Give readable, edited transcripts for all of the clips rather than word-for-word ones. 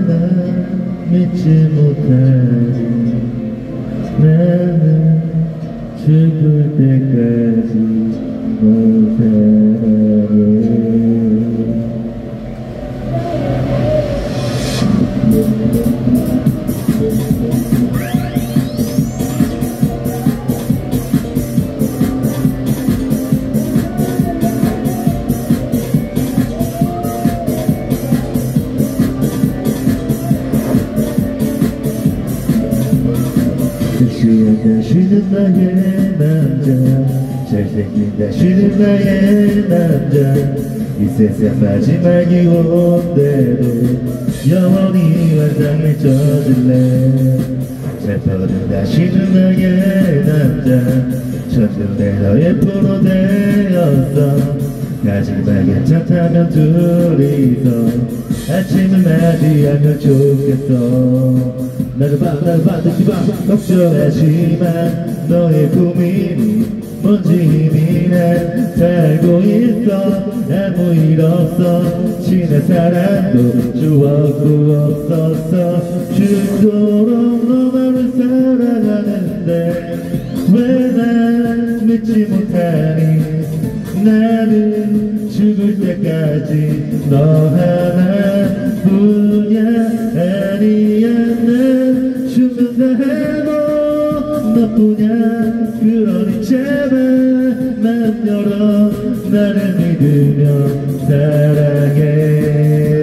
난 믿지 못하지 나는 죽을 때까지 널 사랑해 섹시한 다시는 나의 남자 잘생긴 다시는 나의 남자 이 세상 마지막이 온대도 영원히 환상에 젖을래 살펴는 다시는 나의 남자 첫눈에 너의 프로 되었어 마지막에 차 타면 둘이서 아침을 맞이하면 좋겠어 나를 봐 듣지 마 걱정하지만 너의 고민이 뭔지 이미 난 다 알고 있어 아무 일 없어 지난 사랑도 추억도 없었어 죽도록 너만을 사랑하는데 왜 난 믿지 못하니 나는 죽을 때까지 너 하나뿐이야 아니야 난 죽는다 해도 너뿐이야 그러니 제발 마음 열어 나를 믿으며 사랑해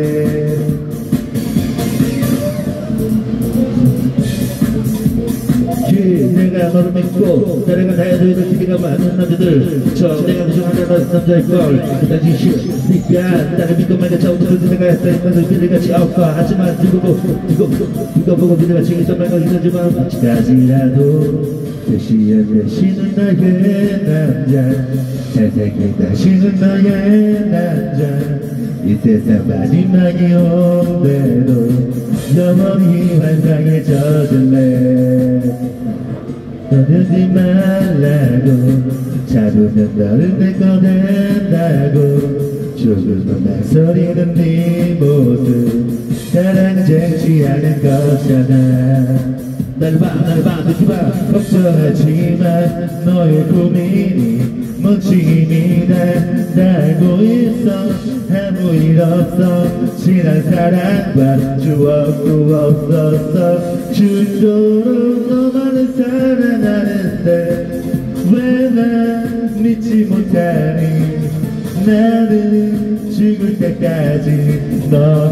내가 너를 믿고 나래가 다 해줘야 기대가 많은 남자들 저 내가 그중 하나는 남자일걸 그딴 짓이니까 나를 믿고 만약 처음부터 내가 했다니까 기대같이 없어 하지만 두고 보고 기대같이 있던 말과 있었지만 아직까지라도 대시는 나의 남자 잘생긴 다시는 나의 남자 이 세상 마지막이 온대도 영원히 환상에 젖을래 떠들지 말라고 잡으면 너를 내 거 된다고 조금만 망설이는 네 모습 사랑은 쟁취 않을 거잖아 나를 봐 듣지 마 걱정하지만 너의 고민이 뭔지 이미 난 알고 있어 아무 일 없어 지난 사랑과 추억도 없었어 죽도록 너만을 사랑하는데 왜 난 믿지 못하니 나는 죽을 때까지 너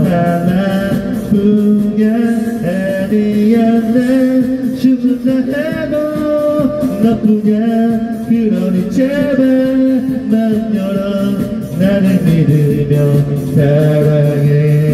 하나뿐이야 아니야 난 죽는다 해도 너뿐이야 그러니 제발 마음 열어 나를 믿으며 사랑해